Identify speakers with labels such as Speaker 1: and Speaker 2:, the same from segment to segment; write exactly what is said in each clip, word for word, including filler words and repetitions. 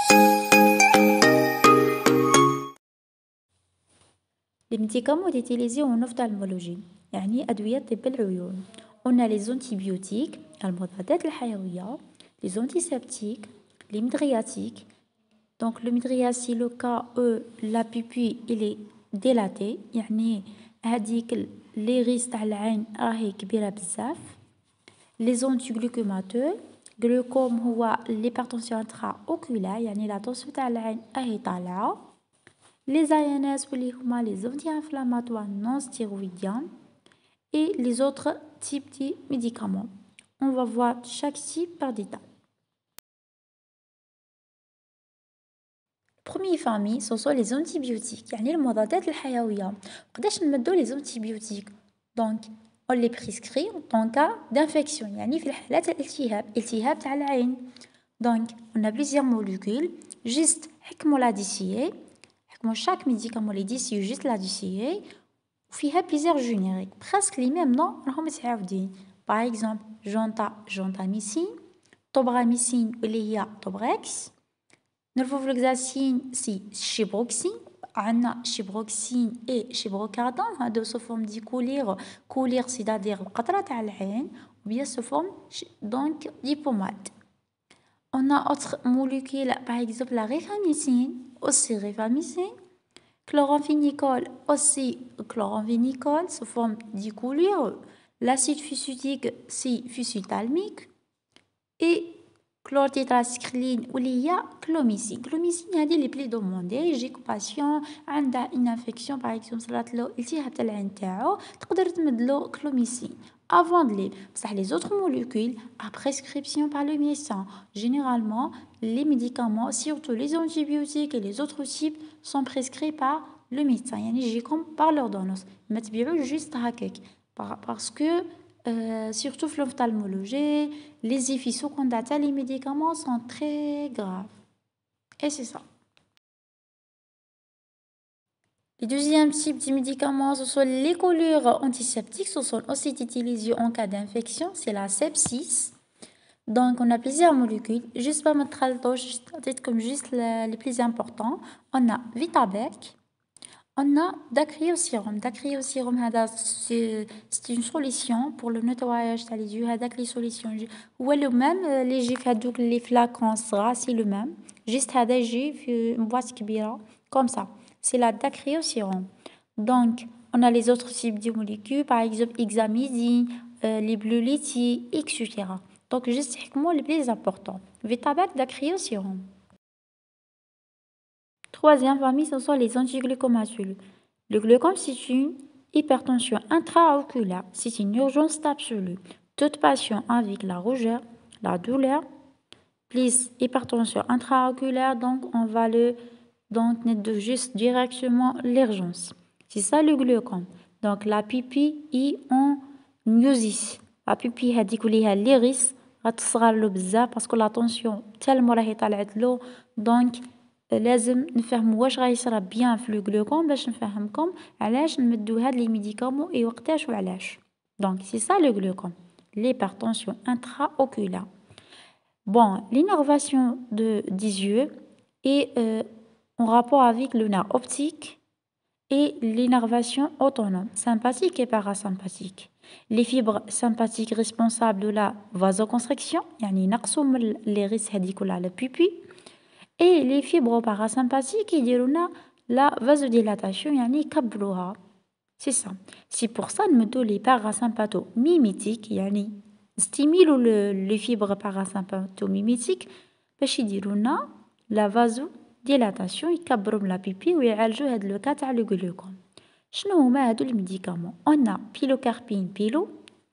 Speaker 1: Les médicaments utilisés en ophtalmologie يعني أدوية طب العيون. On a les antibiotiques المضادات الحيوية, les antiseptiques, les mydriatiques. Donc le mydriatique, le cas où la pupille il est dilatée يعني هذيك ليغيس تاع العين راهي كبيرة بزاف. Les antiglucomateux, glucome هو l'hypertension intraoculaire يعني لا tension تاع العين راهي طالعة. Les A N S واللي هما les anti-inflammatoires non stéroïdiens et les autres types de médicaments. On va voir chaque type par détail. Première famille, ce sont les antibiotiques يعني المضادات الحيوية. قداش نمدو les antibiotiques. Donc on les prescrit en cas d'infection يعني في الحالات الالتهاب التهاب تاع العين. Donc on a plusieurs molécules juste حكموا لا ديسيي حكموا chaque médicament les ديسيي juste لا ديسيي وفيها plusieurs génériques presque les mêmes noms راهم متعاودين. par exemple جونتا جونتاميسين, توبراميسين واللي هي توبريكس, نرفوفلوكساسين سي شيبروكسين, عندنا شيبروكسين اي شيبروكاردون هادو سو فورم دي كولير كولير سيتادير القطرة تاع العين ou bien sous forme donc دي بوماد. On a autre molécule par exemple la rifamycine, aussi rifamycine, chloramphénicol, aussi chloramphénicol sous forme de coulure, l'acide fusidique c'est fusiltalmique et chlortétracycline واللي هي clomicine. clomicine هذه اللي بلي دوموندي يجيك باسيون عندها une infection par exemple صرات له التهاب تاع العين تاعو تقدر تمدلو clomicine avant de lire. بصح les autres molécules à prescription par le médecin. Généralement les médicaments surtout les antibiotiques et les autres types sont prescrits par le médecin يعني يجيكم par l'ordonnance ما تبيعوش juste هكاك parce que Euh, surtout l'ophtalmologie, les effets secondaires les médicaments sont très graves. Et c'est ça. Les deuxièmes types de médicaments, ce sont les colures antiseptiques, ce sont aussi utilisés en cas d'infection, c'est la sepsis. Donc on a plusieurs molécules, juste pas mettre comme juste les plus importants. On a Vitabec. On a dacryocérum. Dacryocérum, c'est une solution pour le nettoyage des yeux. هذاك les solutions هو le même اللي يجي في هذوك les flacons صغار c'est le même. Juste هذا يجي في boîte كبيرة comme ça. C'est la dacryocérum. Donc on a les autres types de molécules par exemple hexamidine, euh, les bleulettis, et cetera. Donc juste حكموا les plus importants. Vitabec, dacryocérum. Troisième famille, ce sont les antiglucomateux. Le glucome, c'est une hypertension intraoculaire. C'est une urgence absolue. Toute patient avec la rougeur, la douleur, plus hypertension intraoculaire, donc on va le donc de juste directement l'urgence. C'est ça le glucome. Donc la pupille est en myosis. La pupille a dit qu'il y a l'iris, parce que la tension tellement راهي طلعت له donc لازم نفهموا واش غيصرى بيان في لو غلوكوم باش نفهمكم علاش نمدو هاد لي ميديكامون اي وقتاش وعلاش. دونك سي سا لو غلوكوم l'hypertension intraoculaire. Bon, l'innervation de, des yeux est euh, en rapport avec le nerf optique et l'innervation autonome, sympathique et parasympathique. Les fibres sympathiques responsables de la vasoconstriction, يعني نقصوا من les risques هذيك على البيبي. Et les fibres parasympathiques qui diront la vasodilatation يعني يكبروها. C'est ça. C'est pour ça que nous les parasympathomimétiques يعني stimulent le, les fibres parasympathomimétiques باش يديروا لنا la vasodilatation يكبروا من لا بيبي ويعالجوا هذا لو كا تاع لو غلوكوم. شنو هما هادو الميديكامون؟ on a pilocarpine pilo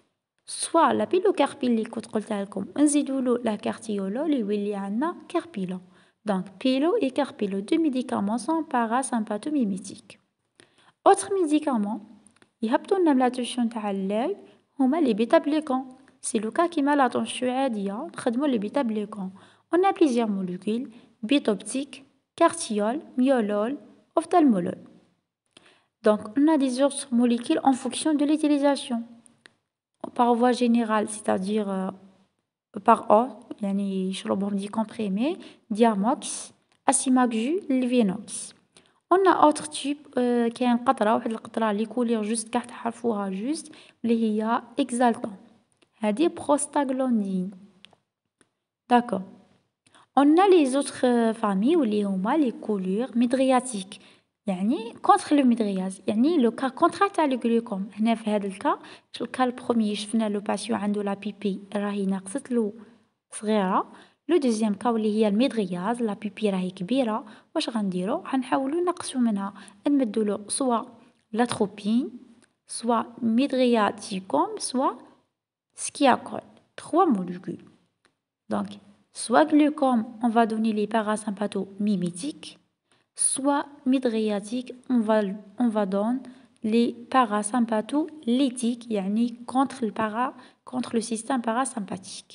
Speaker 1: soit la pilocarpine اللي كنت قلتها لكم نزيدوا له لا كارتيولول يولي عندنا كاربيلو. Donc, Pilo et Carpilo, deux médicaments sont parasympathomimétiques. Autres médicaments, ils ont la tension de l'œil, les bêta-glucans. C'est le cas qui m'a la tension عادية, نخدموا les bêta-glucans. On a plusieurs molécules, bêta-optique, cartiol, myolol, ophtalmolol. Donc, on a des autres molécules en fonction de l'utilisation. Par voie générale, c'est-à-dire euh, par eau, يعني يشربهم دي comprimés, Diamox, Asimaxu, Levinox. On a autre type euh, qui est un قطرة واحد القطرة اللي كولير جوست كاع تحرفوها جوست اللي هي exaltant. هذه prostaglandine. D'accord. On a les autres euh, familles واللي هما les coulures midriatiques. يعني contre le midriase يعني لو كا كونترا تاع لو غلوكوم. هنا في هذا الكا الكا البروميي شفنا لو باسيون عنده لا بيبي راهي ناقصتلو صغيرة. لو دوزيام كا واللي هي الميدرياز لا بيبي راهي كبيرة. واش غنديرو غنحاولو نقصو منها نمدولو سوا لاتروبين سوا ميدرياتيكوم سوا سكياكول trois molécules. Donc soit glucome, on va donner les parasympathomimétiques, soit midriatique, on va, on va donner les parasympatholytiques, yani contre le, para, contre le système parasympathique.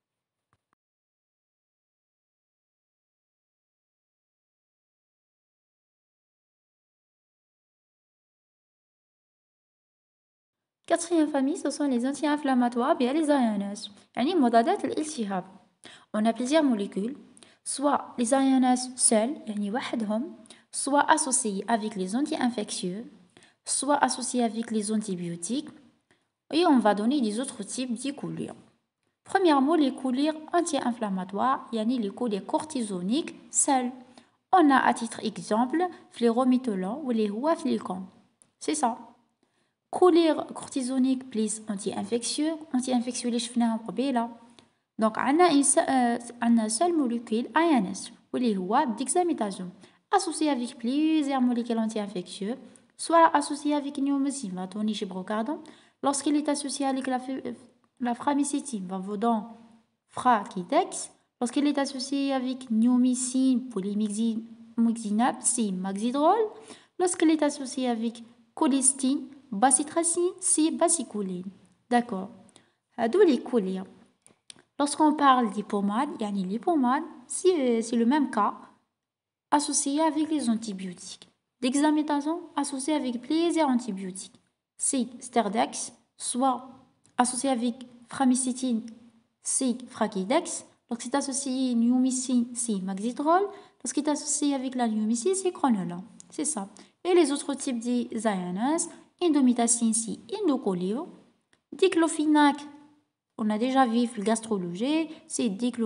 Speaker 1: Quatrième famille, ce sont les anti-inflammatoires bien les A N S, yani مضادات الالتهاب. On a plusieurs molécules, soit les A N S seuls, يعني وحدهم, soit associés avec les anti-infectieux, soit associés avec les antibiotiques, et on va donner des autres types de coulures. Premièrement, les coulures anti-inflammatoires, yani les coulures cortisoniques seuls. On a à titre exemple flérométholon ou les huaflicon. C'est ça. Coulure cortisonique plus anti-infectieux, anti-infectieux les chefnaهم قبيله. Donc, on a une seule molécule A N S, qui est dexamethasone, associée avec plusieurs molécules anti-infectieuses, soit associée avec niomycine, tonigibrocardon, lorsqu'il est associé avec la, la framicétine, vavaudon, fraquidex, lorsqu'il est associé avec niomycine, polymyxinab, si maxidrol, lorsqu'il est associé avec colistine, bacitracine, si bacicoline. D'accord. À d'où les coulures. Lorsqu'on parle des pommades, yani les pommades, c'est le même cas, associé avec les antibiotiques. Dexaméthasone associé avec plusieurs antibiotiques. C'est Sterdex, soit associé avec framicétine, c'est Fraquidex. Lorsqu'il est associé à niomycine, c'est Maxidrol. Lorsqu'il est associé avec la niomycine, c'est Cronolon. C'est ça. Et les autres types des A N S, indomethacine, c'est Indocolio. Diclofenac, on a déjà vu la gastrologie, c'est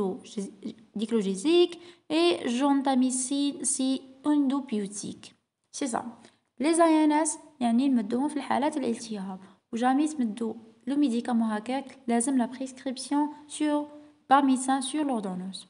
Speaker 1: diclogésique et gentamicine, c'est endobiotique. C'est ça. Les A N S, يعني نمدوهم في الحالات الالتهاب وجامي تمدو لو ميديكامون هكاك لازم la prescription sur par médecin sur l'ordonnance.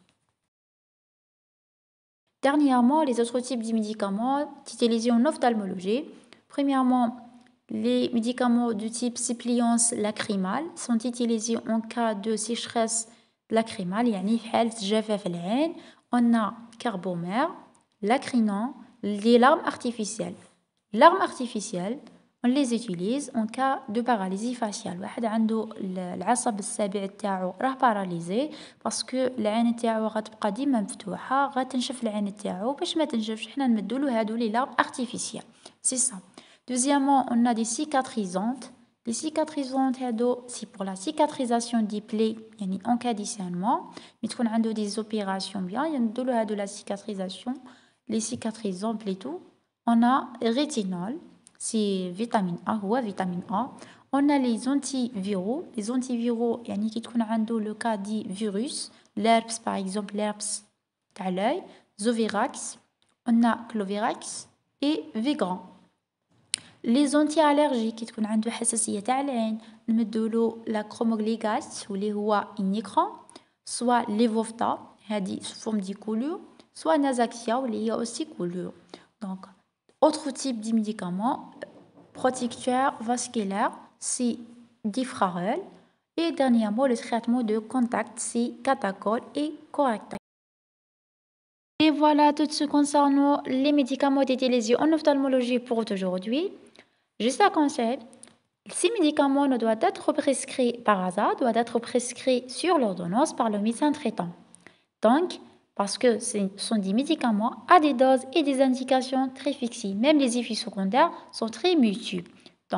Speaker 1: Dernièrement, les autres types de médicaments utilisés en ophtalmologie. Premièrement, les médicaments du type suppléance lacrymale sont utilisés en cas de sécheresse lacrymale, يعني في حالة جفاف العين. On a carbomère, lacrinon, les larmes artificielles. Larmes artificielles, on les utilise en cas de paralysie faciale. واحد عنده العصب السابع تاعو راه باراليزي باسكو العين تاعو غتبقى ديما مفتوحه غتنشف العين تاعو باش ما تنشفش حنا نمدولو هادو لي لارم artificielles. C'est ça. Deuxièmement, on a des cicatrisantes. Les cicatrisantes, c'est pour la cicatrisation des plaies, en cas de saignement. Mais on a des opérations bien, il y a de la cicatrisation, les cicatrisants plutôt. On a rétinol, c'est vitamine A ou vitamine A. On a les antiviraux. Les antiviraux, il y a le cas du virus, l'herpes par exemple, l'herpes à l'œil, Zovirax, on a Clovirax et Vigran. Les anti-allergiques qui تكون عنده حساسية تاع العين نمدولو لا كروموغليغاس واللي هو إنيكرون soit ليفوفتا هذه sous forme de coulure soit Nasaxia واللي هي aussi coulure. Donc autre type de médicaments protecteur vasculaire c'est Diffrarel et dernièrement le traitement de contact c'est Catacol et Coractac. Et voilà tout ce concernant les médicaments utilisés en ophtalmologie pour aujourd'hui. Juste un conseil, ces médicaments ne doivent être prescrits par hasard, doivent être prescrits sur l'ordonnance par le médecin traitant. Donc, parce que ce sont des médicaments à des doses et des indications très fixées. Même les effets secondaires sont très multiples. Donc,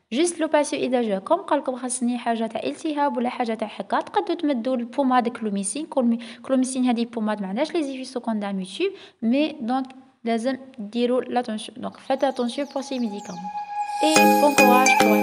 Speaker 1: جست لو باسيو اذا جاكم قالكم خاصني حاجه تاع التهاب ولا حاجه تاع حكه، تقدروا تمدوا البوماد كلوميسين. كلوميسين هذه البوماد ما عندهاش لي زيفي سكوندير ميتيب، مي دونك لازم ديروا لاتونسيون. دونك فات اتونسيون بور سي ميديكامون. اي بون كوراج.